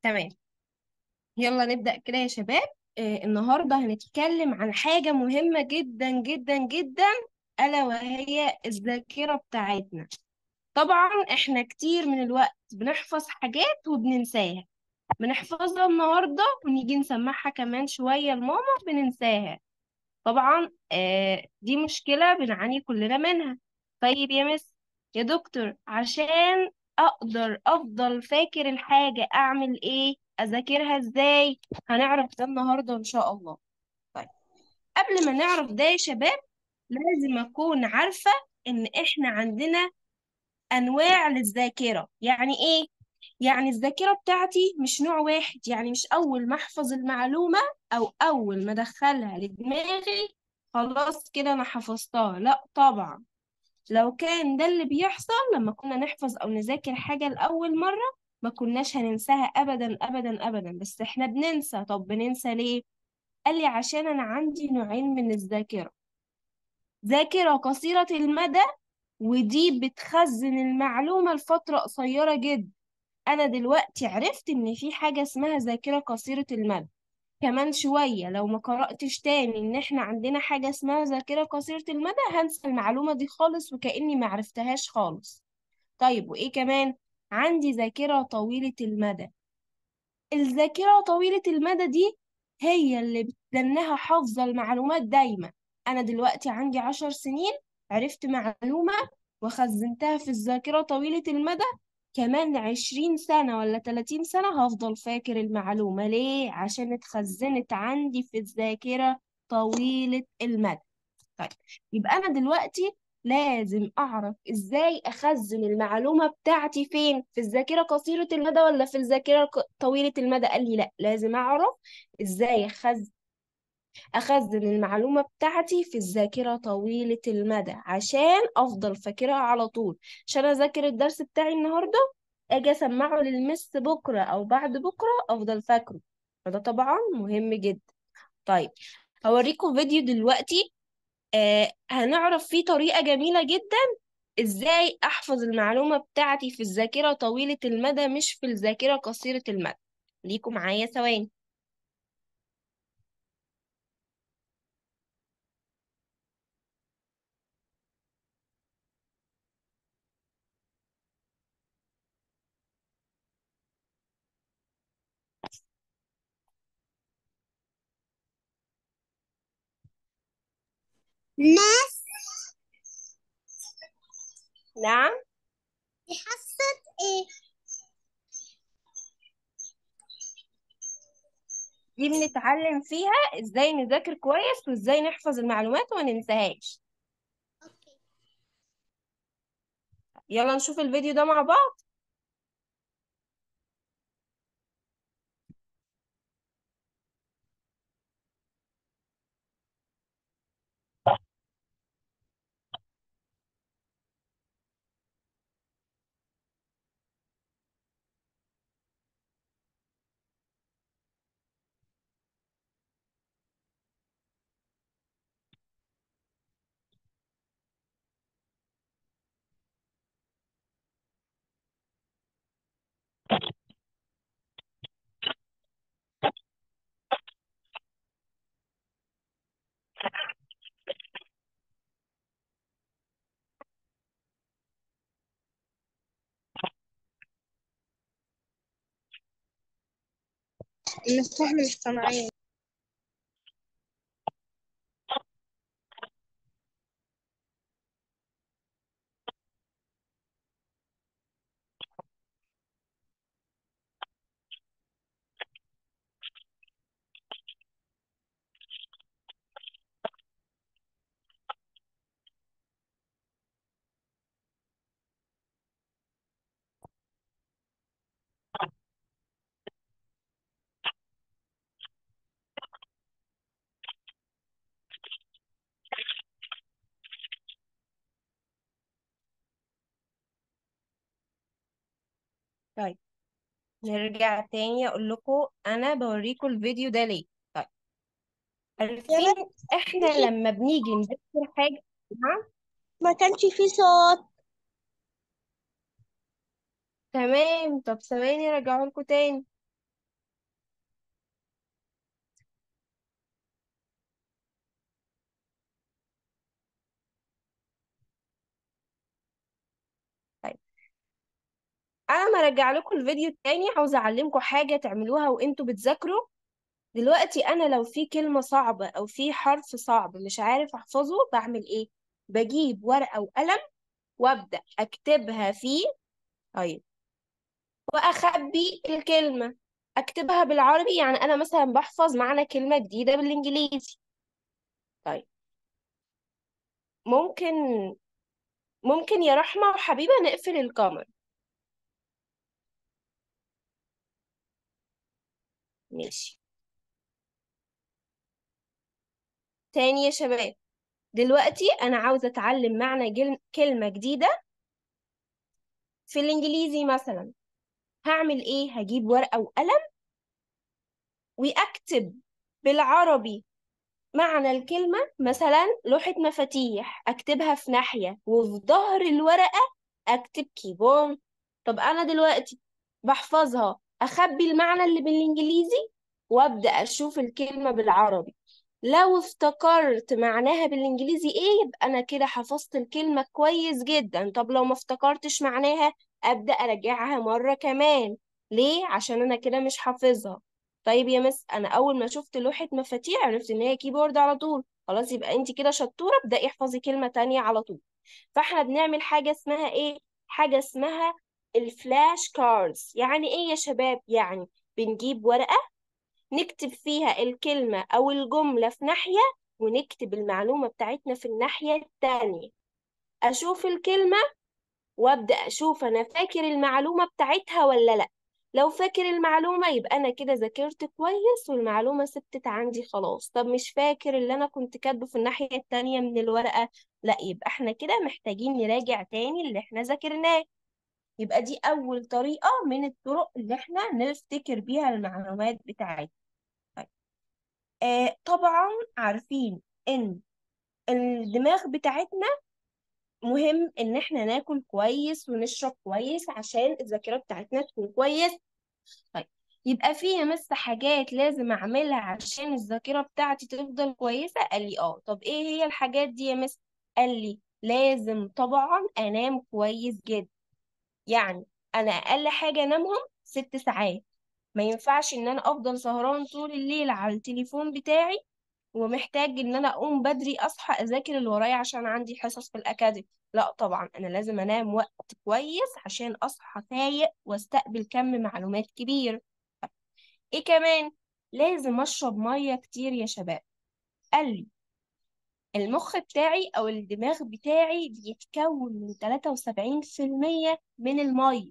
تمام. يلا نبدأ كده يا شباب. النهاردة هنتكلم عن حاجة مهمة جدا جدا جدا، ألا وهي الذاكرة بتاعتنا. طبعا احنا كتير من الوقت بنحفظ حاجات وبننساها، بنحفظها النهاردة ونيجي نسمعها كمان شوية لماما بننساها. طبعا دي مشكلة بنعاني كلنا منها. طيب يا مس، يا دكتور، عشان أقدر أفضل فاكر الحاجة أعمل إيه؟ أذاكرها إزاي؟ هنعرف ده النهاردة إن شاء الله. طيب، قبل ما نعرف ده يا شباب لازم أكون عارفة إن إحنا عندنا أنواع للذاكرة. يعني إيه؟ يعني الذاكرة بتاعتي مش نوع واحد، يعني مش أول ما أحفظ المعلومة أو أول ما أدخلها لدماغي خلاص كده أنا حفظتها. لا طبعا، لو كان ده اللي بيحصل لما كنا نحفظ أو نذاكر حاجة لأول مرة ما كناش هننساها أبدا أبدا أبدا. بس إحنا بننسى. طب بننسى ليه؟ قال لي عشان أنا عندي نوعين من الذاكرة: ذاكرة قصيرة المدى، ودي بتخزن المعلومة لفترة قصيرة جدا. انا دلوقتي عرفت ان في حاجة اسمها ذاكرة قصيرة المدى. كمان شوية لو ما قرأتش تاني ان احنا عندنا حاجة اسمها ذاكرة قصيرة المدى هنسى المعلومة دي خالص وكأني ما عرفتهاش خالص. طيب وايه كمان؟ عندي ذاكرة طويلة المدى. الذاكرة طويلة المدى دي هي اللي بتدنها حافظة المعلومات دايما. أنا دلوقتي عندي 10 سنين عرفت معلومة وخزنتها في الذاكرة طويلة المدى، كمان 20 سنة ولا 30 سنة هفضل فاكر المعلومة. ليه؟ عشان اتخزنت عندي في الذاكرة طويلة المدى. طيب، يبقى أنا دلوقتي لازم أعرف إزاي أخزن المعلومة بتاعتي فين، في الذاكرة قصيرة المدى ولا في الذاكرة طويلة المدى. قال لي لا، لازم أعرف إزاي أخزن المعلومة بتاعتي في الذاكرة طويلة المدى عشان أفضل فاكرها على طول. عشان أذاكر الدرس بتاعي النهاردة أجي أسمعه للمس بكرة أو بعد بكرة أفضل فاكره. فده طبعا مهم جدا. طيب، هوريكم فيديو دلوقتي هنعرف فيه طريقة جميلة جدا ازاي احفظ المعلومة بتاعتي في الذاكرة طويلة المدى مش في الذاكرة قصيرة المدى. ليكم معايا ثواني. ناس نعم. حست ايه؟ دي بنتعلم فيها ازاي نذاكر كويس وازاي نحفظ المعلومات وما ننساهاش. اوكي. يلا نشوف الفيديو ده مع بعض. بس احنا مش سامعين. طيب، نرجع تاني اقول لكم انا بوريكم الفيديو ده ليه. طيب، يا عارفين بنت، احنا لما بنيجي نذاكر حاجة. نعم. ما كانش في صوت. تمام، طب ثواني ارجعه لكم تاني. ما ارجع لكم الفيديو تاني، عاوزه اعلمكم حاجه تعملوها وانتوا بتذاكروا. دلوقتي انا لو في كلمه صعبه او في حرف صعب مش عارف احفظه بعمل ايه؟ بجيب ورقه وقلم وابدا اكتبها فيه. طيب، واخبي الكلمه، اكتبها بالعربي. يعني انا مثلا بحفظ معنى كلمه جديده بالانجليزي. طيب، ممكن ممكن يا رحمه وحبيبه نقفل الكاميرا؟ ماشي. تاني يا شباب، دلوقتي انا عاوزه اتعلم معنى كلمه جديده في الانجليزي مثلا. هعمل ايه؟ هجيب ورقه وقلم واكتب بالعربي معنى الكلمه. مثلا لوحه مفاتيح اكتبها في ناحيه، وفي ظهر الورقه اكتب كيبورد. طب انا دلوقتي بحفظها، اخبي المعنى اللي بالانجليزي وابدا اشوف الكلمه بالعربي. لو افتكرت معناها بالانجليزي ايه، يبقى انا كده حفظت الكلمة كويس جدا. طب لو ما افتكرتش معناها، ابدأ اراجعها مرة كمان. ليه؟ عشان انا كده مش حافظها. طيب يا مس، انا اول ما شفت لوحة مفاتيح عرفت ان هي كيبورد على طول. خلاص، يبقى انت كده شطورة، ابدأي احفظي كلمة تانية على طول. فاحنا بنعمل حاجة اسمها ايه؟ حاجة اسمها الفلاش كاردز. يعني ايه يا شباب؟ يعني بنجيب ورقة نكتب فيها الكلمة أو الجملة في ناحية، ونكتب المعلومة بتاعتنا في الناحية التانية. أشوف الكلمة وأبدأ أشوف أنا فاكر المعلومة بتاعتها ولا لأ. لو فاكر المعلومة يبقى أنا كده ذاكرت كويس والمعلومة ثبتت عندي خلاص. طب مش فاكر اللي أنا كنت كاتبه في الناحية التانية من الورقة، لأ، يبقى احنا كده محتاجين نراجع تاني اللي احنا ذاكرناه. يبقى دي أول طريقة من الطرق اللي احنا نفتكر بيها المعلومات بتاعتنا. طيب. طبعا عارفين ان الدماغ بتاعتنا مهم ان احنا ناكل كويس ونشرب كويس عشان الذاكرة بتاعتنا تكون كويس. طيب، يبقى فيها مس حاجات لازم اعملها عشان الذاكرة بتاعتي تفضل كويسة. قال لي اه. طب ايه هي الحاجات دي يا مس؟ قال لي لازم طبعا انام كويس جدا. يعني انا اقل حاجة انامهم 6 ساعات. ما ينفعش ان انا افضل سهران طول الليل على التليفون بتاعي ومحتاج ان انا اقوم بدري اصحى اذاكر اللي ورايا عشان عندي حصص في الاكاديمي. لا طبعا، انا لازم انام وقت كويس عشان اصحى فايق واستقبل كم معلومات كبير. ايه كمان؟ لازم اشرب ميه كتير يا شباب. قال لي المخ بتاعي او الدماغ بتاعي بيتكون من 73% من الميه.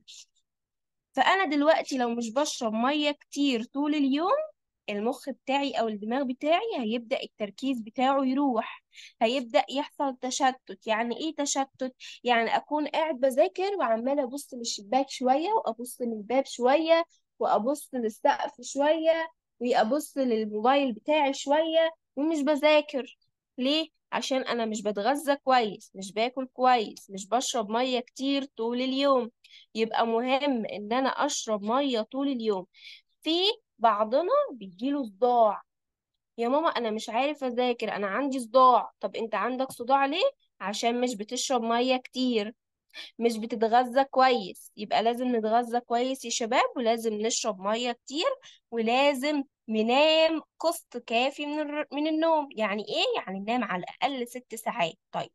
فانا دلوقتي لو مش بشرب ميه كتير طول اليوم، المخ بتاعي او الدماغ بتاعي هيبدأ التركيز بتاعه يروح. هيبدأ يحصل تشتت. يعني ايه تشتت؟ يعني اكون قاعد بذاكر وعمالة ابص للشباك شوية، وابص للباب شوية، وابص للسقف شوية، وابص للموبايل بتاعي شوية، ومش بذاكر. ليه؟ عشان انا مش بتغذى كويس، مش باكل كويس، مش بشرب مية كتير طول اليوم. يبقى مهم ان انا اشرب مية طول اليوم. في بعضنا بيجيله صداع. يا ماما انا مش عارف اذاكر، انا عندي صداع. طب انت عندك صداع ليه؟ عشان مش بتشرب مية كتير، مش بتتغذى كويس. يبقى لازم نتغذى كويس يا شباب، ولازم نشرب مية كتير، ولازم ننام قسط كافي من النوم. يعني ايه؟ يعني ننام على الاقل 6 ساعات. طيب،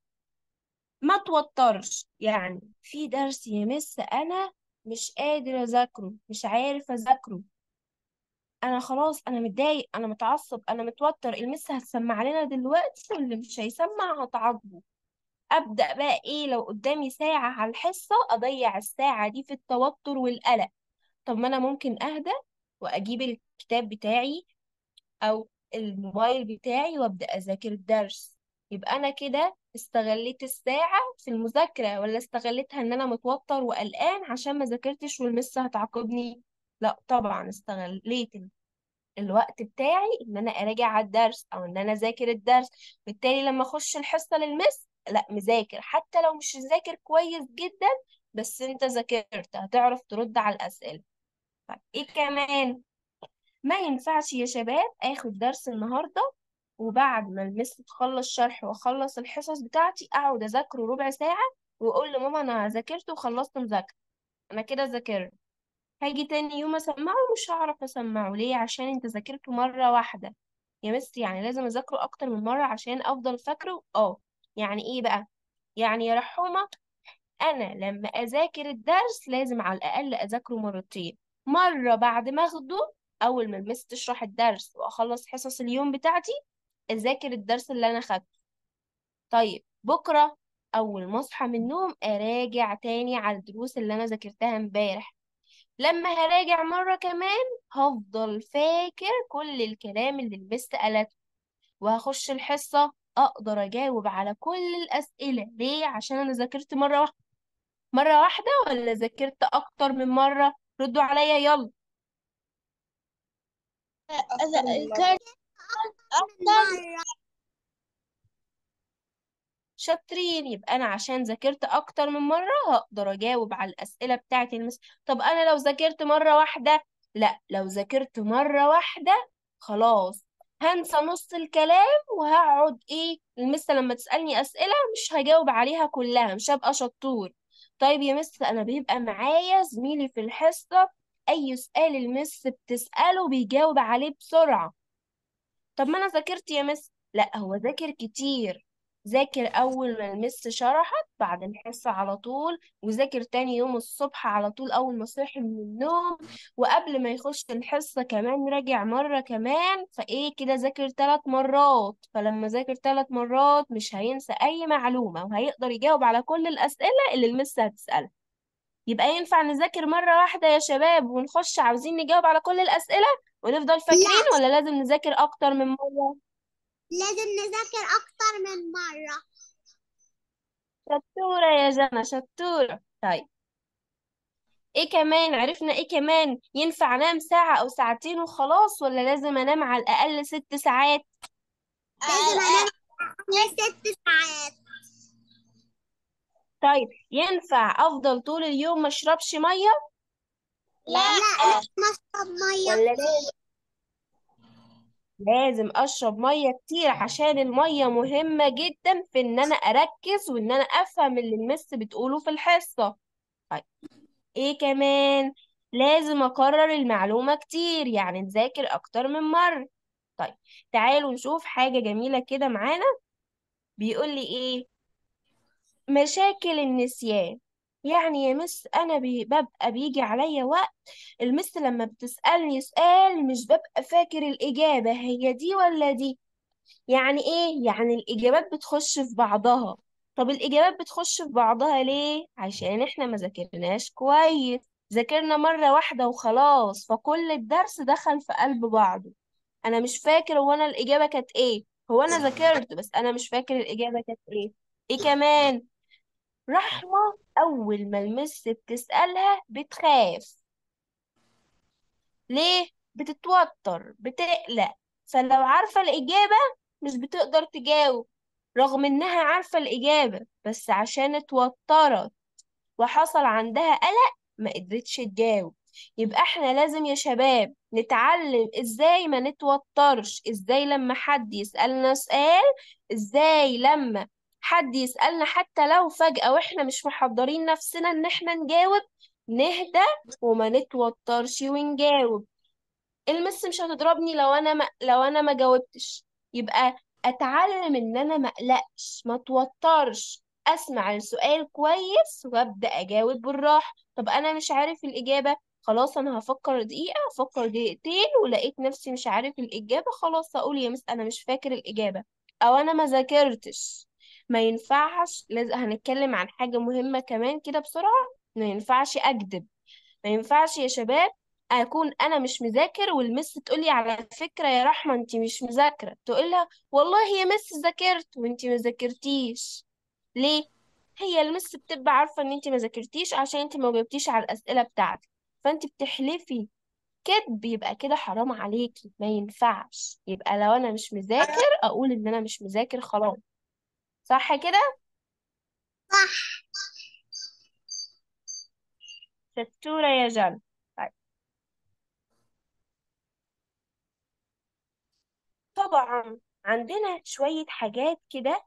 ما توترش. يعني في درس يا مس انا مش قادر اذاكره، مش عارف اذاكره، انا خلاص، انا متضايق، انا متعصب، انا متوتر، المس هتسمع لنا دلوقتي واللي مش هيسمع هتعاقبه. ابدا بقى ايه؟ لو قدامي ساعه على الحصه اضيع الساعه دي في التوتر والقلق؟ طب ما انا ممكن اهدى واجيب الكتاب بتاعي او الموبايل بتاعي وابدا اذاكر الدرس. يبقى انا كده استغليت الساعه في المذاكره، ولا استغلتها ان انا متوتر وقلقان عشان ما ذاكرتش والمس هتعاقبني؟ لا طبعا، استغليت الوقت بتاعي ان انا اراجع على الدرس او ان انا اذاكر الدرس. بالتالي لما اخش الحصه للمس، لا مذاكر، حتى لو مش ذاكر كويس جدا بس انت ذاكرت هتعرف ترد على الاسئله. طيب ايه كمان؟ ما ينفعش يا شباب اخد درس النهارده وبعد ما المس تخلص شرح واخلص الحصص بتاعتي اقعد اذاكره ربع ساعه واقول لماما انا ذاكرت وخلصت مذاكره. انا كده ذاكرت؟ هاجي تاني يوم اسمعه مش هعرف اسمعه. ليه؟ عشان انت ذاكرته مرة واحدة يا مس. يعني لازم اذاكره اكتر من مرة عشان افضل فاكره. يعني ايه بقى؟ يعني يا رحومة، انا لما اذاكر الدرس لازم على الاقل اذاكره مرتين. مرة بعد ما اخده، اول ما المس تشرح الدرس واخلص حصص اليوم بتاعتي اذاكر الدرس اللي انا خدته. طيب بكرة اول ما اصحى من النوم اراجع تاني على الدروس اللي انا ذاكرتها امبارح. لما هراجع مرة كمان هفضل فاكر كل الكلام اللي المس قالته، وهخش الحصة اقدر اجاوب على كل الاسئلة. ليه؟ عشان انا ذاكرت مرة واحدة ولا ذاكرت أكتر من مرة؟ ردوا عليا يلا. كانت أكتر. شاطرين. يبقى أنا عشان ذاكرت أكتر من مرة هقدر أجاوب على الأسئلة بتاعت المس. طب أنا لو ذاكرت مرة واحدة؟ لا، لو ذاكرت مرة واحدة خلاص هنسى نص الكلام، وهقعد المس لما تسألني أسئلة مش هجاوب عليها كلها، مش هبقى شطور. طيب يا مس، أنا بيبقى معايا زميلي في الحصة، أي سؤال المس بتسأله بيجاوب عليه بسرعة. طب ما انا ذاكرت يا مس. لا، هو ذاكر كتير. ذاكر اول ما المس شرحت بعد الحصة على طول، وذاكر تاني يوم الصبح على طول اول ما صحي من النوم، وقبل ما يخش الحصة كمان راجع مرة كمان. كده ذاكر 3 مرات. فلما ذاكر 3 مرات مش هينسى اي معلومة، وهيقدر يجاوب على كل الاسئلة اللي المس هتسألها. يبقى ينفع نذاكر مرة واحدة يا شباب ونخش عاوزين نجاوب على كل الأسئلة ونفضل فاكرين، لا، ولا لازم نذاكر أكتر من مرة؟ لازم نذاكر أكتر من مرة. شطورة يا جنى، شطورة. طيب، ايه كمان عرفنا؟ ايه كمان؟ ينفع انام ساعة او ساعتين وخلاص، ولا لازم انام على الاقل 6 ساعات؟ لازم أنام 6 ساعات. طيب ينفع افضل طول اليوم ما اشربش مية؟ لا، لازم أشرب مية ولا كتير. لازم اشرب مية كتير؟ عشان المية مهمة جدا في ان انا اركز وان انا افهم اللي المس بتقوله في الحصة. طيب، ايه كمان؟ لازم اكرر المعلومة كتير، يعني نذاكر اكتر من مرة. طيب تعالوا نشوف حاجة جميلة كده معانا. بيقول لي ايه؟ مشاكل النسيان. يعني يا مس انا ببقى بيجي عليا وقت المس لما بتسألني سؤال مش ببقى فاكر الإجابة هي دي ولا دي. يعني ايه؟ يعني الإجابات بتخش في بعضها. طب الإجابات بتخش في بعضها ليه؟ عشان احنا ما ذاكرناش كويس. ذاكرنا مرة واحدة وخلاص، فكل الدرس دخل في قلب بعضه. انا مش فاكر هو انا الإجابة كانت ايه. هو انا ذاكرت بس انا مش فاكر الإجابة كانت ايه. ايه كمان؟ رحمة اول ما المس بتسألها بتخاف. ليه؟ بتتوتر، بتقلق. فلو عارفة الإجابة مش بتقدر تجاوب، رغم إنها عارفة الإجابة بس عشان اتوترت وحصل عندها قلق ما قدرتش تجاوب. يبقى احنا لازم يا شباب نتعلم ازاي ما نتوترش، ازاي لما حد يسألنا سؤال، ازاي لما حد يسألنا حتى لو فجأة واحنا مش محضرين نفسنا ان احنا نجاوب نهدى وما نتوترش ونجاوب. المس مش هتضربني لو انا ما جاوبتش. يبقى اتعلم ان انا ما اقلقش ما اتوترش، اسمع السؤال كويس وابدا اجاوب بالراحه. طب انا مش عارف الاجابه، خلاص انا هفكر دقيقه، افكر دقيقتين ولقيت نفسي مش عارف الاجابه، خلاص اقول يا مس انا مش فاكر الاجابه او انا ما ذاكرتش. ما ينفعش. لازم هنتكلم عن حاجه مهمه كمان كده بسرعه. ما ينفعش اكذب. ما ينفعش يا شباب اكون انا مش مذاكر والمس تقولي على فكرة يا رحمة انت مش مذاكرة، تقولها والله يا مس ذاكرت وانت ما ذاكرتيش. ليه؟ هي المس بتبقى عارفة ان انت ما ذاكرتيش عشان انت ما جاوبتيش على الأسئلة بتاعتك، فانت بتحلفي كدب. يبقى كده حرام عليكي، ما ينفعش. يبقى لو انا مش مذاكر اقول ان انا مش مذاكر خلاص. صح كده؟ صح. شطورة يا جنى. طيب، طبعا عندنا شوية حاجات كده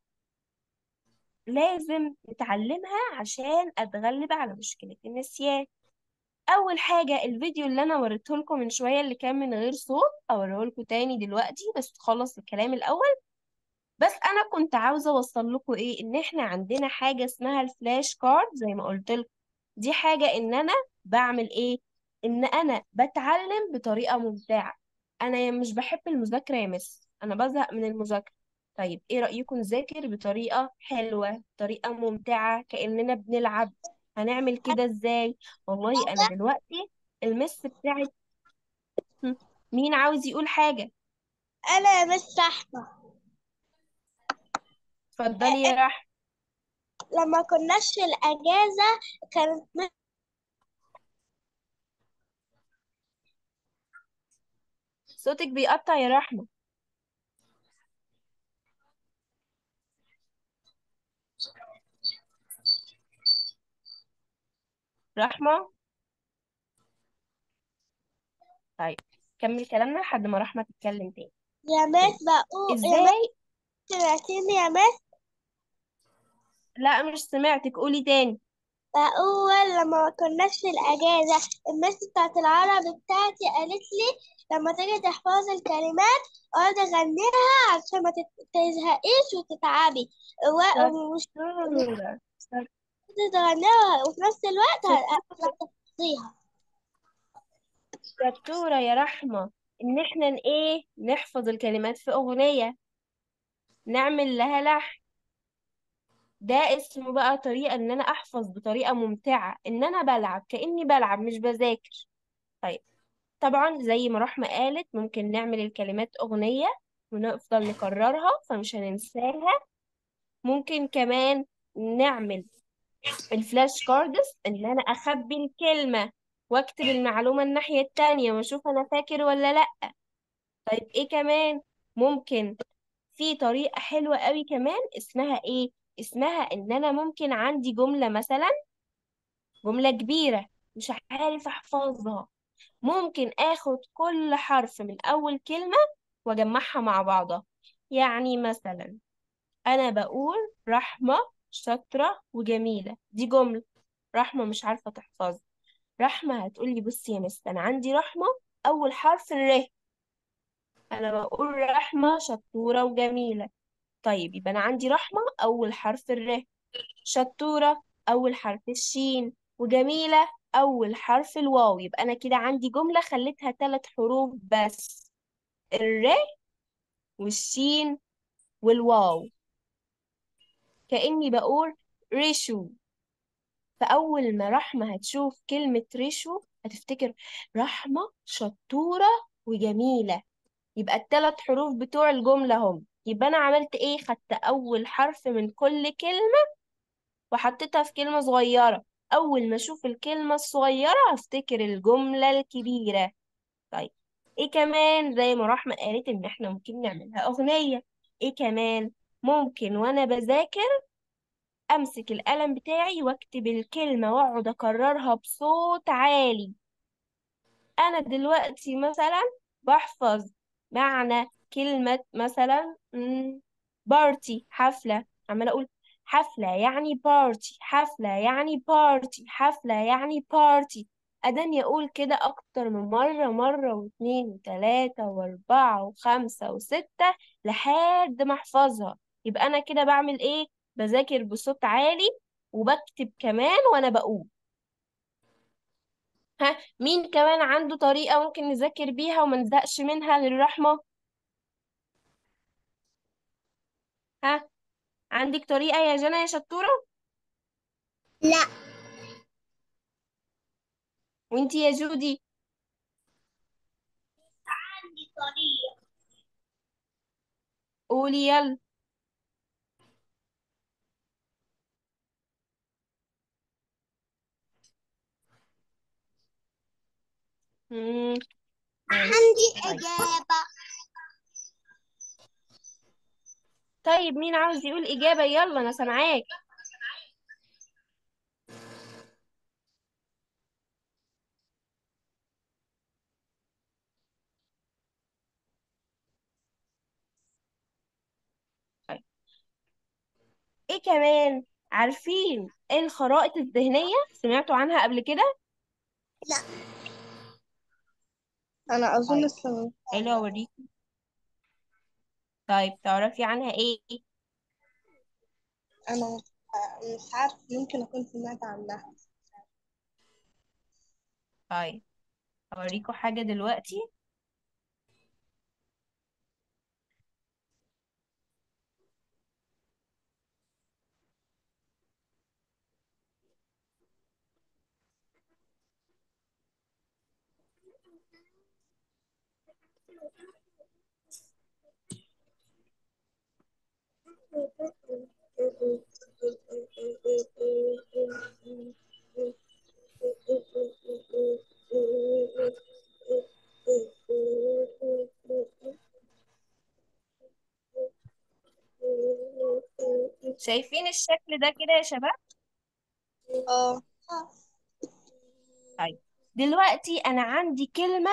لازم نتعلمها عشان أتغلب على مشكلة النسيان. اول حاجه الفيديو اللي انا وريته لكم من شويه اللي كان من غير صوت اوريه لكم تاني دلوقتي، بس تخلص الكلام الاول. بس انا كنت عاوزه اوصل لكم ايه، ان احنا عندنا حاجه اسمها الفلاش كارد زي ما قلت لكم. دي حاجه ان انا بعمل ايه، ان انا بتعلم بطريقه ممتعه. انا مش بحب المذاكره يا مس، انا بزهق من المذاكره. طيب ايه رايكم نذاكر بطريقه حلوه، طريقه ممتعه، كاننا بنلعب؟ هنعمل كده ازاي؟ والله انا دلوقتي المس بتاعت مين عاوز يقول حاجه؟ انا يا مس احمد. اتفضلي يا رحمه. لما كناش في الاجازه كانت صوتك بيقطع يا رحمه. رحمة. طيب كمل كلامنا لحد ما رحمة تتكلم تاني. يا طيب مس بقول يا مس، ازاي؟ سمعتيني يا مس؟ لا مش سمعتك، قولي تاني. بقول لما ما كناش في الأجازة المس بتاعت العربي بتاعتي قالت لي لما تيجي تحفظي الكلمات اقعدي غنيها عشان ما تزهقيش وتتعبي ومش شطورة. تغنيها وفي نفس الوقت شطورة. هتحفظيها. شطورة يا رحمة. ان احنا ايه، نحفظ الكلمات في اغنية، نعمل لها لحن. ده اسمه بقى طريقة ان انا احفظ بطريقة ممتعة، ان انا بلعب كأني بلعب مش بذاكر. طيب طبعا زي ما رحمة قالت ممكن نعمل الكلمات اغنية ونفضل نكررها فمش هننساها. ممكن كمان نعمل الفلاش كاردز، ان انا اخبي الكلمة واكتب المعلومة الناحية التانية واشوف انا فاكر ولا لا. طيب ايه كمان؟ ممكن في طريقة حلوة قوي كمان اسمها ايه، اسمها ان انا ممكن عندي جملة مثلا، جملة كبيرة مش عارف احفظها، ممكن اخد كل حرف من اول كلمة واجمعها مع بعضها. يعني مثلا انا بقول رحمة شاطرة وجميلة، دي جملة. رحمة مش عارفة تحفظ، رحمة هتقولي بصي يا مس انا عندي رحمة اول حرف الر، انا بقول رحمة شطورة وجميلة. طيب يبقى انا عندي رحمة اول حرف الر، شطورة اول حرف الشين، وجميلة اول حرف الواو. يبقى انا كده عندي جملة خليتها 3 حروف بس، الر والشين والواو. كأني بقول ريشو. فأول ما رحمة هتشوف كلمة ريشو هتفتكر رحمة شطورة وجميلة. يبقى ال3 حروف بتوع الجملة هم. يبقى أنا عملت إيه، خدت أول حرف من كل كلمة وحطيتها في كلمة صغيرة. أول ما أشوف الكلمة الصغيرة هفتكر الجملة الكبيرة. طيب إيه كمان؟ زي ما رحمة قالت إن إحنا ممكن نعملها أغنية. إيه كمان؟ ممكن وأنا بذاكر امسك القلم بتاعي واكتب الكلمة واقعد اكررها بصوت عالي. انا دلوقتي مثلا بحفظ معنى كلمة مثلا بارتي حفلة، عمالة اقول حفلة يعني بارتي، حفلة يعني بارتي، حفلة يعني بارتي. اداني اقول كده اكتر من مرة، مرة واتنين وتلاتة واربعة وخمسة وستة لحد ما احفظها. يبقى انا كده بعمل ايه، بذاكر بصوت عالي وبكتب كمان وانا بقول. ها مين كمان عنده طريقة ممكن نذاكر بيها وما نزهقش منها غير رحمة؟ ها عندك طريقة يا جنى يا شطورة؟ لا. وانتي يا جودي؟ عندي طريقة. قولي يلا. مم. ماشي عندي طيب. إجابة. طيب مين عاوز يقول إجابة؟ يلا أنا سامعاك. طيب إيه كمان؟ عارفين الخرائط الذهنية؟ سمعتوا عنها قبل كده؟ لا، انا اظن طيب استوعبت حلو، عنها. اوريكي. طيب تعرفي عنها ايه؟ انا مش عارف، ممكن اكون سمعت عنها. طيب اوريكوا حاجة دلوقتي. شايفين الشكل ده كده يا شباب؟ اه. طيب دلوقتي انا عندي كلمة،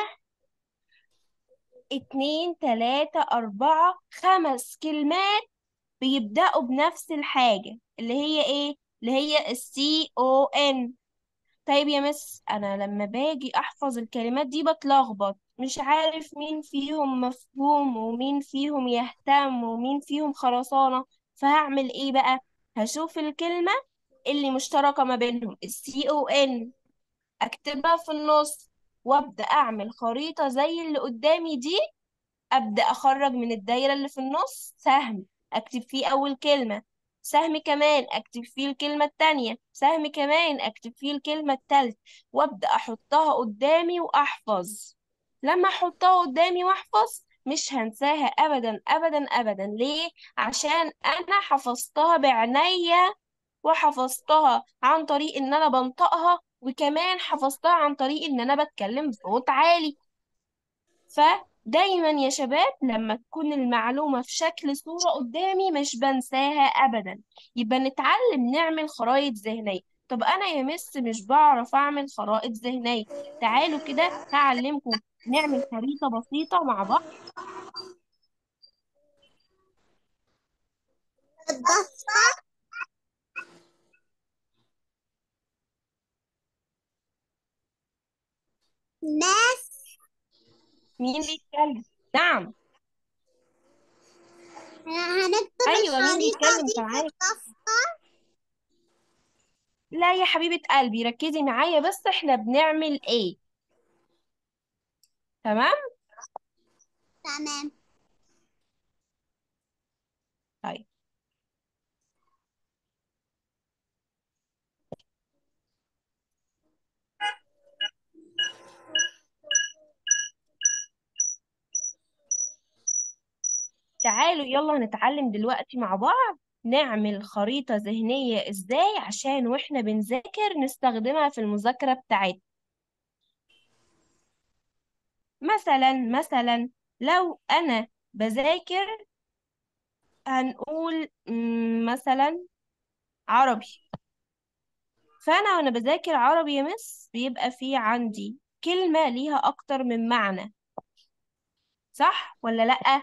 اتنين تلاتة اربعة خمس كلمات بيبدأوا بنفس الحاجة اللي هي ايه؟ اللي هي CON. طيب يا مس، انا لما باجي احفظ الكلمات دي بتلخبط، مش عارف مين فيهم مفهوم ومين فيهم يهتم ومين فيهم خرسانة. فهعمل ايه بقى؟ هشوف الكلمة اللي مشتركة ما بينهم CON، اكتبها في النص، وابدأ اعمل خريطة زي اللي قدامي دي. أبدأ أخرج من الدايرة اللي في النص سهم، أكتب فيه أول كلمة، سهم كمان أكتب فيه الكلمة التانية، سهم كمان أكتب فيه الكلمة التالتة، وأبدأ أحطها قدامي وأحفظ. لما أحطها قدامي وأحفظ مش هنساها أبدا أبدا أبدا. ليه؟ عشان أنا حفظتها بعناية، وحفظتها عن طريق إن أنا بنطقها، وكمان حفظتها عن طريق إن أنا بتكلم بصوت عالي. فدايما يا شباب لما تكون المعلومة في شكل صورة قدامي مش بنساها أبدا. يبقى نتعلم نعمل خرائط ذهنية. طب أنا يا مس مش بعرف أعمل خرائط ذهنية. تعالوا كده هعلمكم نعمل خريطة بسيطة مع بعض. الضفة. ناس. مين بيتكلم؟ نعم. هنكتب أيوة، مين الخريطة بيتكلم دي في سامعاك؟ الضفة. لا يا حبيبة قلبي، ركزي معايا بس، احنا بنعمل ايه؟ تمام؟ تمام. طيب تعالوا يلا نتعلم دلوقتي مع بعض نعمل خريطة ذهنية ازاي، عشان واحنا بنذاكر نستخدمها في المذاكرة بتاعتنا. مثلا لو انا بذاكر، هنقول مثلا عربي. فانا وانا بذاكر عربي يا مس بيبقى في عندي كلمة ليها اكتر من معنى، صح ولا لأ؟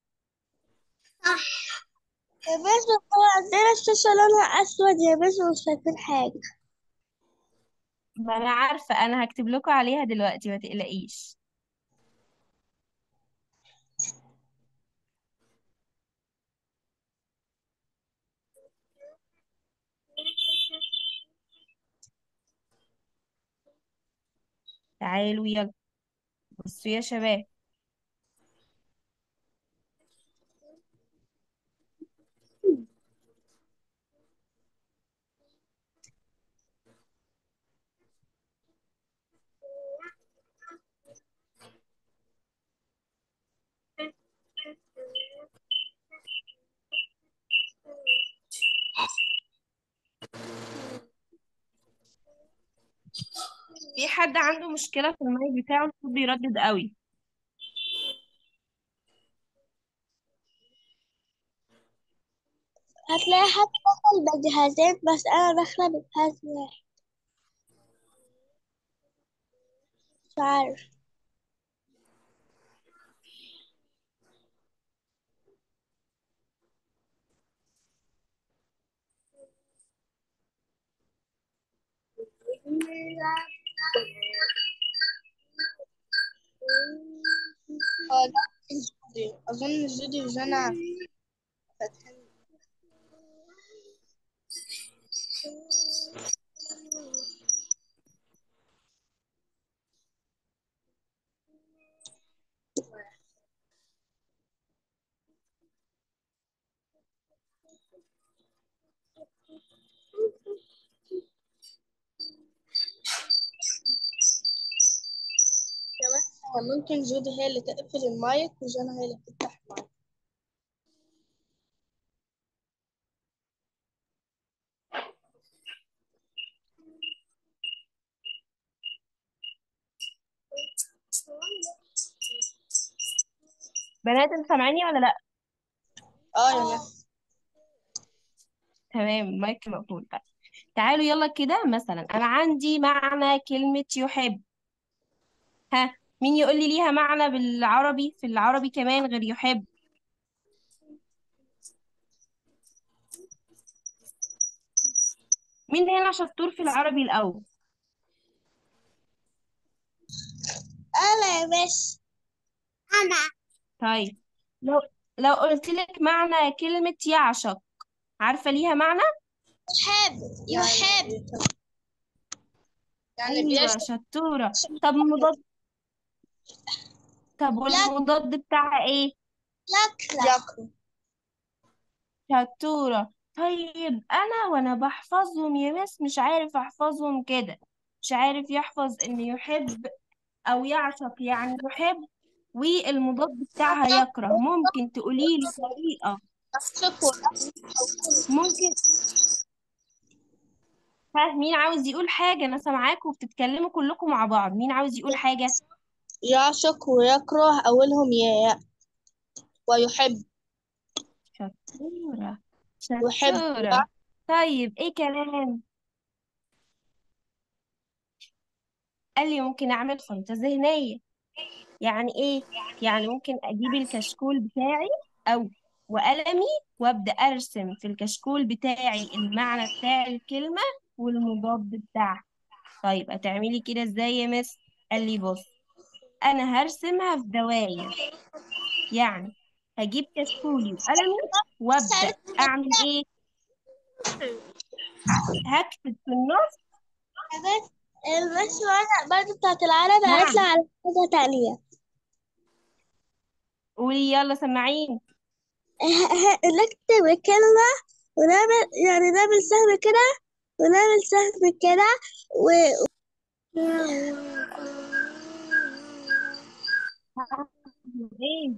صح يا بس، هو عندنا الشاشة لونها أسود يا بس، ومش شايفين حاجة. ما انا عارفة، انا هكتب لكم عليها دلوقتي ما تقلقيش. تعالوا يلا بصوا يا شباب. في حد عنده مشكلة في المايك بتاعه؟ الصوت بيردد قوي. هتلاقي حد دخل بجهازين، بس أنا داخلة بجهاز واحد. مش عارف. هو ده الجودي، أظن الجودي وجانا فاتحين. كمان ممكن جودي هي اللي تقفل المايك وجانا هي اللي تفتح المايك. بنات انتوا سامعيني ولا لا؟ اه يا ناس. تمام، المايك مقفول. طيب تعالوا يلا كده، مثلا انا عندي معنى كلمة يحب. ها، مين يقول لي ليها معنى بالعربي، في العربي كمان غير يحب؟ مين هنا شطور في العربي الاول؟ أنا يا باشا. أنا طيب لو قلت لك معنى كلمة يعشق، عارفة ليها معنى؟ يحب. يحب يعني ايوه بيشرب. شطورة. طب مضاد، طب والمضاد بتاعها ايه؟ ياكل. شطورة. طيب انا وانا بحفظهم يا مس مش عارف احفظهم كده، مش عارف يحفظ ان يحب او يعشق يعني يحب، والمضاد بتاعها يكره. ممكن تقولي لي طريقة؟ يعشق ممكن. ها، مين عاوز يقول حاجة؟ انا سامعاكم وبتتكلموا كلكم مع بعض، مين عاوز يقول حاجة؟ يعشق ويكره أولهم ياء. ويحب. شطورة، يحب شطورة. طيب ايه كمان؟ قال لي ممكن اعمل خريطة ذهنية. يعني ايه؟ يعني ممكن اجيب الكشكول بتاعي او وقلمي وابدا ارسم في الكشكول بتاعي المعنى بتاع الكلمة والمضاد بتاعها. طيب هتعملي كده ازاي يا مس؟ قال لي بص، انا هرسمها في دواير. يعني هجيب كشكولي وقلمي وابدا اعمل ايه؟ هكتب في النص. بس بس ورقة برضه بتاعت العربي هيطلع نعم، على حاجة تانية. قولي يلا سمعين. نكتب الكلمة ونعمل يعني نعمل سهم كده ونعمل سهم كده و ايه؟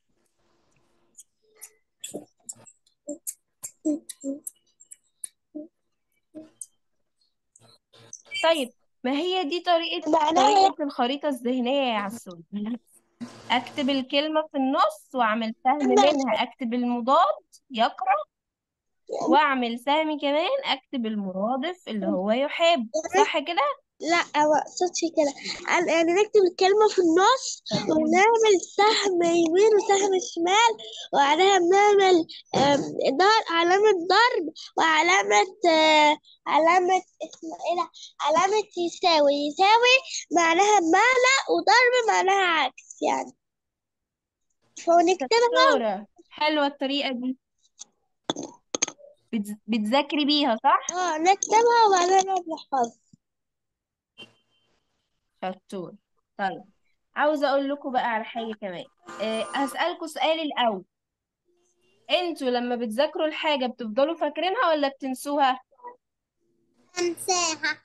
طيب ما هي دي طريقة، معناها الخريطة الذهنية يا عسول. اكتب الكلمة في النص واعمل سهم يعني منها اكتب المضاد يقرأ، واعمل سهم كمان اكتب المرادف اللي هو يحب، صح كده؟ لا ما اقصدش كده. يعني نكتب الكلمة في النص شطور. ونعمل سهم يمين وسهم شمال وبعدها بنعمل علامة ضرب وعلامة علامة اسمها ايه ده، علامة يساوي. يساوي معناها بمعنى وضرب معناها عكس يعني. فنكتبها. شطورة، حلوة الطريقة دي. بتذاكري بيها صح؟ اه نكتبها وبعدها نحفظها. شطور. طيب عاوزة اقول لكم بقى على حاجة كمان. هسألكوا سؤال الاول، انتوا لما بتذاكروا الحاجة بتفضلوا فاكرينها ولا بتنسوها؟ انساها.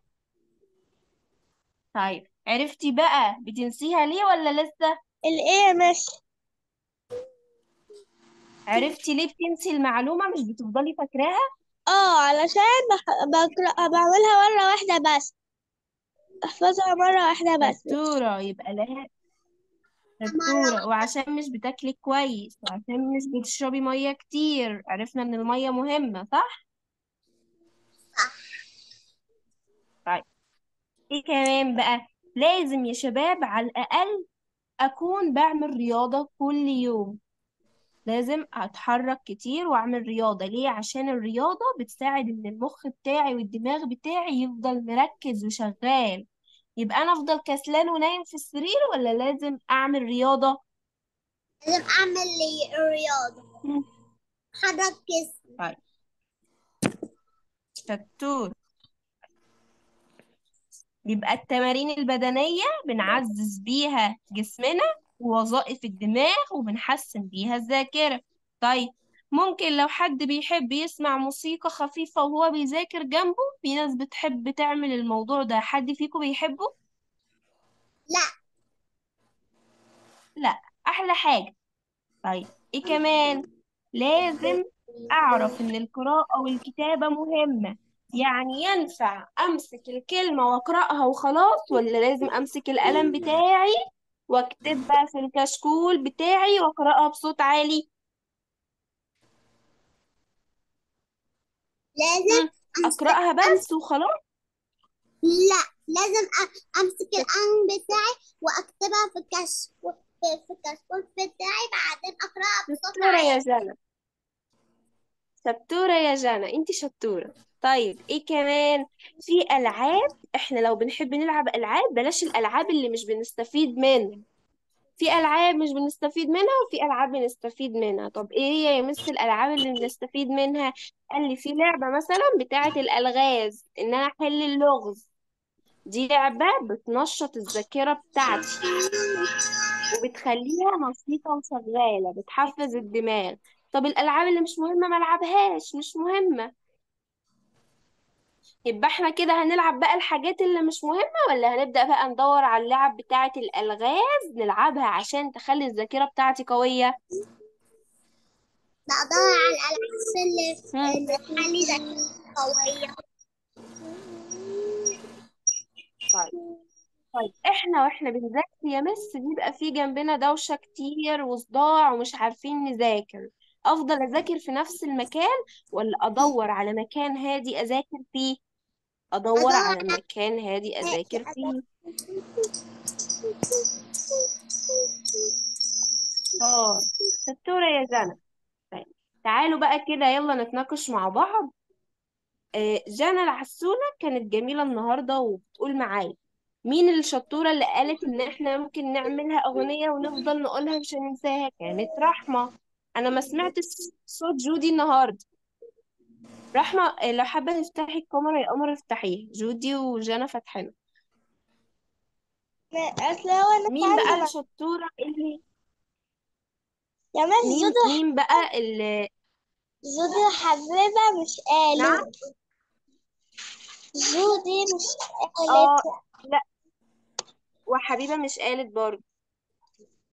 طيب عرفتي بقى بتنسيها ليه ولا لسه؟ الايه مش. عرفتي ليه بتنسي المعلومة مش بتفضلي فاكراها؟ اه علشان بعملها مرة واحدة بس. احفظها مرة واحدة بس. شطورة، يبقى لها. شطورة، وعشان مش بتاكلي كويس وعشان مش بتشربي مية كتير، عرفنا ان المية مهمة صح؟ طيب ايه كمان بقى؟ لازم يا شباب على الأقل أكون بعمل رياضة كل يوم. لازم أتحرك كتير وأعمل رياضة. ليه؟ عشان الرياضة بتساعد إن المخ بتاعي والدماغ بتاعي يفضل مركز وشغال. يبقى أنا أفضل كسلان ونايم في السرير ولا لازم أعمل رياضة؟ لازم اعمل لي رياضة، مم. حرك جسمي. طيب شطور. يبقى التمارين البدنية بنعزز بيها جسمنا ووظائف الدماغ وبنحسن بيها الذاكرة. طيب ممكن لو حد بيحب يسمع موسيقى خفيفة وهو بيذاكر جنبه، في ناس بتحب تعمل الموضوع ده، حد فيكم بيحبه؟ لا. لا. أحلى حاجة. طيب ايه كمان؟ لازم اعرف ان القراءة والكتابة مهمة. يعني ينفع امسك الكلمة واقرأها وخلاص، ولا لازم امسك القلم بتاعي واكتبها في الكشكول بتاعي واقرأها بصوت عالي؟ لازم هم. امسك اقرأها امسك بس وخلاص؟ لا، لازم امسك القلم بتاعي واكتبها في الكشكول بتاعي، بعدين اقراها بصوت شطورة يا عالي. جنى. شطورة يا جنى، انتي شطورة. طيب ايه كمان؟ في العاب، احنا لو بنحب نلعب العاب بلاش الالعاب اللي مش بنستفيد منها. في ألعاب مش بنستفيد منها وفي ألعاب بنستفيد منها. طب إيه هي يا مس الألعاب اللي بنستفيد منها؟ قال لي في لعبة مثلا بتاعة الألغاز، إن أنا أحل اللغز. دي لعبة بتنشط الذاكرة بتاعتي وبتخليها نشيطة وشغالة، بتحفز الدماغ. طب الألعاب اللي مش مهمة ملعبهاش، مش مهمة. يبقى احنا كده هنلعب بقى الحاجات اللي مش مهمة، ولا هنبدأ بقى ندور على اللعب بتاعة الألغاز نلعبها عشان تخلي الذاكرة بتاعتي قوية؟ بدور على الالعاب هم. اللي تخلي ذاكرتي قوية. طيب. طيب احنا واحنا بنذاكر يا مس بيبقى في جنبنا دوشة كتير وصداع ومش عارفين نذاكر. افضل اذاكر في نفس المكان ولا ادور على مكان هادي اذاكر فيه؟ ادور ادور على مكان هادي اذاكر على فيه. اه شطورة يا جنى. طيب تعالوا بقى كده يلا نتناقش مع بعض. جانا العسولة كانت جميلة النهاردة وبتقول معايا. مين الشطورة اللي قالت إن إحنا ممكن نعملها أغنية ونفضل نقولها مش هننساها؟ كانت رحمة. أنا ما سمعتش صوت جودي النهاردة. رحمة لو حابة تفتحي الكاميرا يا قمر افتحيها، جودي وجانا فاتحينها. اصل هو انا مين بقى فعلا. الشطورة اللي يا مس جودة. مين بقى اللي جودة حبيبة مش نعم؟ قالت. جودي مش قالت. اه لا، وحبيبة مش قالت برضه.